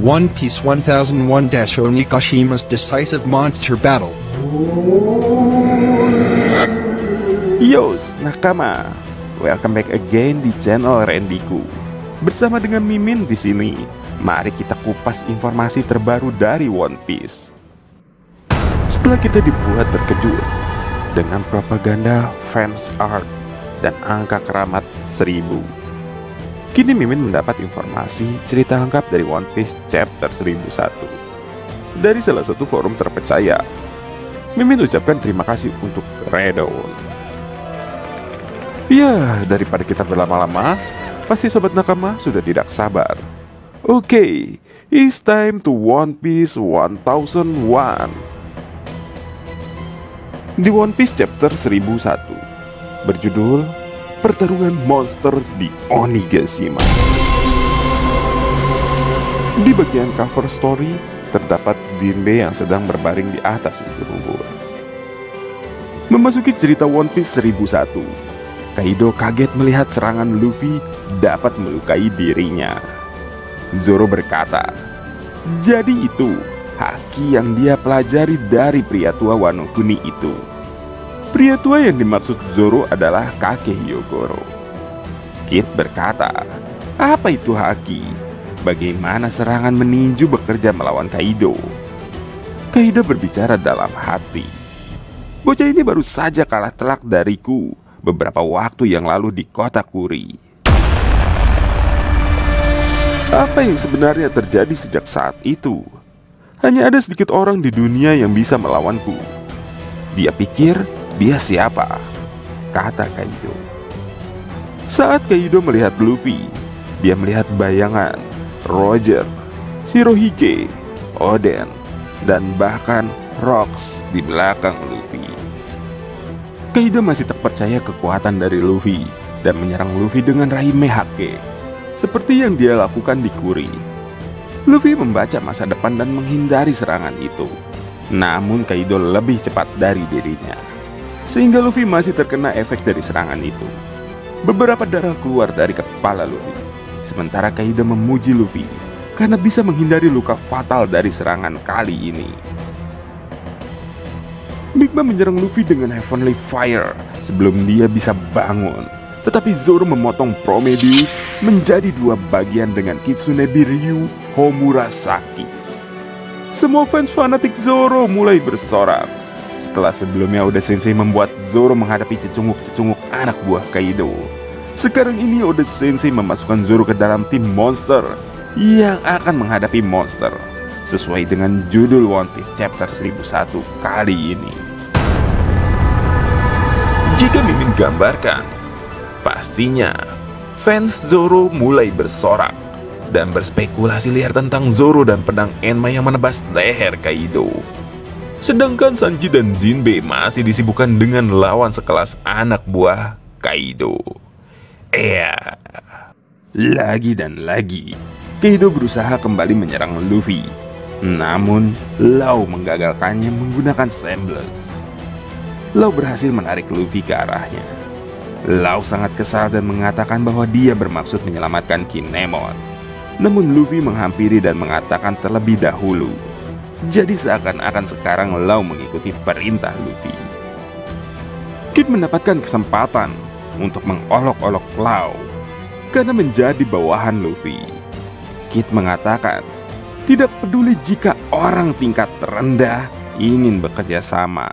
One Piece 1001-Onikashima's Decisive Monster Battle. Yos, nakama, welcome back again di channel Randyku. Bersama dengan Mimin di sini, mari kita kupas informasi terbaru dari One Piece. Setelah kita dibuat terkejut dengan propaganda fans art dan angka keramat 1000, kini Mimin mendapat informasi cerita lengkap dari One Piece chapter 1001 dari salah satu forum terpercaya. Mimin ucapkan terima kasih untuk Redon. Ya, daripada kita berlama-lama, pasti sobat nakama sudah tidak sabar. Oke, it's time to One Piece 1001. Di One Piece chapter 1001 berjudul Pertarungan Monster di Onigashima. Di bagian cover story terdapat Jinbe yang sedang berbaring di atas ubur-ubur. Memasuki cerita One Piece 1001, Kaido kaget melihat serangan Luffy dapat melukai dirinya. Zoro berkata, jadi itu haki yang dia pelajari dari pria tua Wano Kuni itu. Pria tua yang dimaksud Zoro adalah kakek Hyogoro. Kid berkata, apa itu haki? Bagaimana serangan meninju bekerja melawan Kaido? Kaido berbicara dalam hati, bocah ini baru saja kalah telak dariku beberapa waktu yang lalu di kota Kuri. Apa yang sebenarnya terjadi sejak saat itu? Hanya ada sedikit orang di dunia yang bisa melawanku. Dia pikir dia siapa? Kata Kaido. Saat Kaido melihat Luffy, dia melihat bayangan Roger, Shirohige, Oden, dan bahkan Rocks di belakang Luffy. Kaido masih tak percaya kekuatan dari Luffy dan menyerang Luffy dengan Raime Hake, seperti yang dia lakukan di Kuri. Luffy membaca masa depan dan menghindari serangan itu. Namun Kaido lebih cepat dari dirinya, sehingga Luffy masih terkena efek dari serangan itu. Beberapa darah keluar dari kepala Luffy, sementara Kaido memuji Luffy karena bisa menghindari luka fatal dari serangan kali ini. Big Mom menyerang Luffy dengan Heavenly Fire sebelum dia bisa bangun. Tetapi Zoro memotong Prometheus menjadi dua bagian dengan Kitsune Biryu Homurasaki. Semua fans fanatik Zoro mulai bersorak. Setelah sebelumnya Oda Sensei membuat Zoro menghadapi cecunguk-cecunguk anak buah Kaido, sekarang ini Oda Sensei memasukkan Zoro ke dalam tim monster yang akan menghadapi monster sesuai dengan judul One Piece chapter 1001 kali ini. Jika Mimin gambarkan, pastinya fans Zoro mulai bersorak dan berspekulasi liar tentang Zoro dan pedang Enma yang menebas leher Kaido. Sedangkan Sanji dan Jinbe masih disibukkan dengan lawan sekelas anak buah Kaido. Lagi dan lagi Kaido berusaha kembali menyerang Luffy, namun Law menggagalkannya menggunakan Semblance. Law berhasil menarik Luffy ke arahnya. Law sangat kesal dan mengatakan bahwa dia bermaksud menyelamatkan Kinemon. Namun Luffy menghampiri dan mengatakan terlebih dahulu. Jadi seakan-akan sekarang Law mengikuti perintah Luffy. Kid mendapatkan kesempatan untuk mengolok-olok Law karena menjadi bawahan Luffy. Kid mengatakan tidak peduli jika orang tingkat terendah ingin bekerja sama.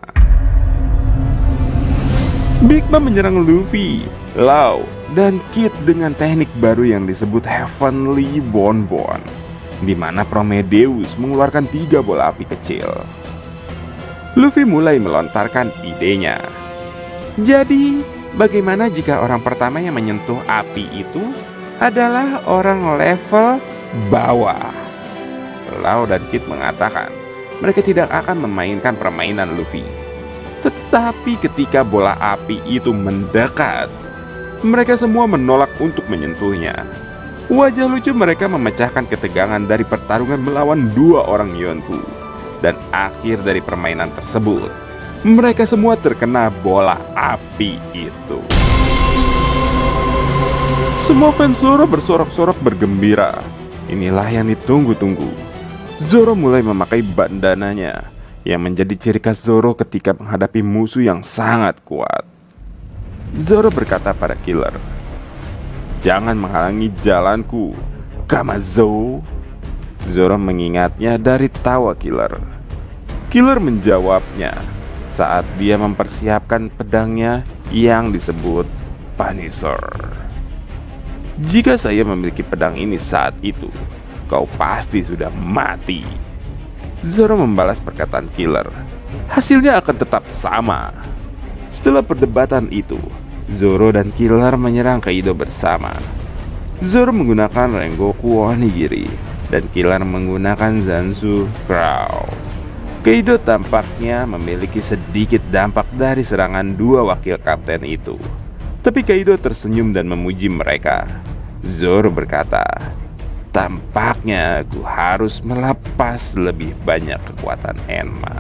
Big Mom menyerang Luffy, Law, dan Kid dengan teknik baru yang disebut Heavenly Bonbon, di mana Prometheus mengeluarkan 3 bola api kecil. Luffy mulai melontarkan idenya. Jadi, bagaimana jika orang pertama yang menyentuh api itu adalah orang level bawah? Law dan Kid mengatakan mereka tidak akan memainkan permainan Luffy. Tetapi ketika bola api itu mendekat, mereka semua menolak untuk menyentuhnya. Wajah lucu mereka memecahkan ketegangan dari pertarungan melawan 2 orang Yonko. Dan akhir dari permainan tersebut, mereka semua terkena bola api itu. Semua fans Zoro bersorak-sorak bergembira inilah yang ditunggu-tunggu. Zoro mulai memakai bandananya, yang menjadi ciri khas Zoro ketika menghadapi musuh yang sangat kuat. Zoro berkata pada Killer, "Jangan menghalangi jalanku, Kamazo." Zoro mengingatnya dari tawa Killer. Killer menjawabnya saat dia mempersiapkan pedangnya yang disebut Punisher. "Jika saya memiliki pedang ini saat itu, kau pasti sudah mati." Zoro membalas perkataan Killer, "Hasilnya akan tetap sama." Setelah perdebatan itu, Zoro dan Killer menyerang Kaido bersama. Zoro menggunakan Rengoku Onigiri dan Killer menggunakan Zanzu Crow. Kaido tampaknya memiliki sedikit dampak dari serangan dua wakil kapten itu. Tapi Kaido tersenyum dan memuji mereka. Zoro berkata, "Tampaknya aku harus melepas lebih banyak kekuatan Enma."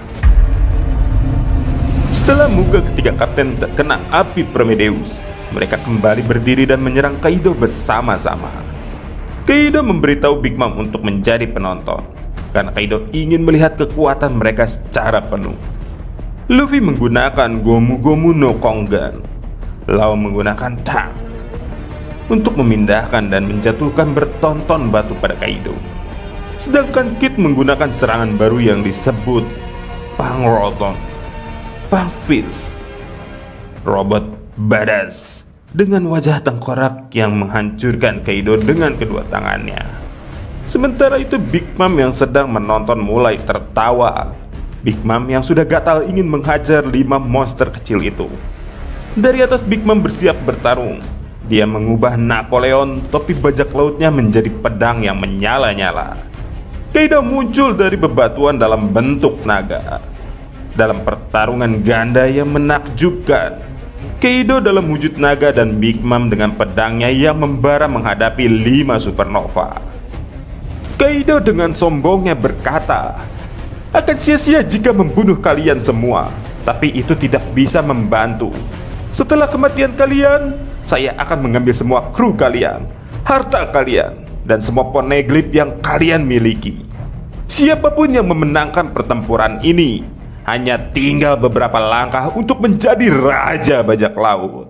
Setelah muka ketiga kapten terkena api Prometheus, mereka kembali berdiri dan menyerang Kaido bersama-sama. Kaido memberitahu Big Mom untuk menjadi penonton, karena Kaido ingin melihat kekuatan mereka secara penuh. Luffy menggunakan Gomu Gomu no Kongan, Lau menggunakan Tank untuk memindahkan dan menjatuhkan bertonton batu pada Kaido. Sedangkan Kid menggunakan serangan baru yang disebut Pangroton, Pangfist, robot badass dengan wajah tengkorak yang menghancurkan Kaido dengan kedua tangannya. Sementara itu Big Mom yang sedang menonton mulai tertawa. Big Mom yang sudah gatal ingin menghajar 5 monster kecil itu. Dari atas Big Mom bersiap bertarung. Dia mengubah Napoleon, topi bajak lautnya, menjadi pedang yang menyala-nyala. Kaido muncul dari bebatuan dalam bentuk naga. Dalam pertarungan ganda yang menakjubkan, Kaido dalam wujud naga dan Big Mom dengan pedangnya yang membara menghadapi 5 supernova. Kaido dengan sombongnya berkata, "Akan sia-sia jika membunuh kalian semua, tapi itu tidak bisa membantu. Setelah kematian kalian, saya akan mengambil semua kru kalian, harta kalian, dan semua poneglyph yang kalian miliki. Siapapun yang memenangkan pertempuran ini, hanya tinggal beberapa langkah untuk menjadi raja bajak laut."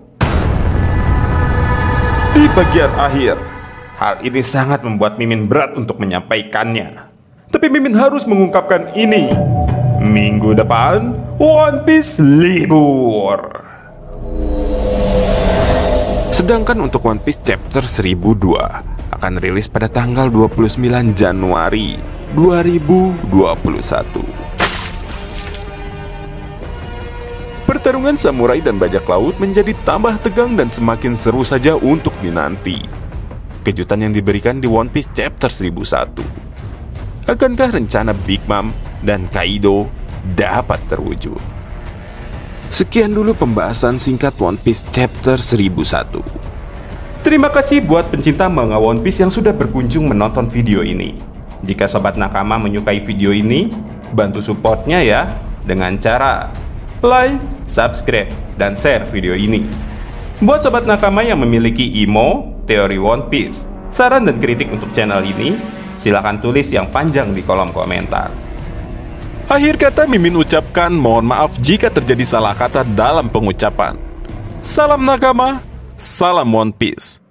Di bagian akhir, hal ini sangat membuat Mimin berat untuk menyampaikannya. Tapi Mimin harus mengungkapkan ini. Minggu depan, One Piece libur. Sedangkan untuk One Piece Chapter 1002 akan rilis pada tanggal 29 Januari 2021. Pertarungan samurai dan bajak laut menjadi tambah tegang dan semakin seru saja untuk dinanti. Kejutan yang diberikan di One Piece Chapter 1001. Akankah rencana Big Mom dan Kaido dapat terwujud? Sekian dulu pembahasan singkat One Piece Chapter 1001. Terima kasih buat pencinta manga One Piece yang sudah berkunjung menonton video ini. Jika sobat nakama menyukai video ini, bantu supportnya ya dengan cara like, subscribe, dan share video ini. Buat sobat nakama yang memiliki imo, teori One Piece, saran dan kritik untuk channel ini, silakan tulis yang panjang di kolom komentar. Akhir kata Mimin ucapkan mohon maaf jika terjadi salah kata dalam pengucapan. Salam nakama, salam One Piece.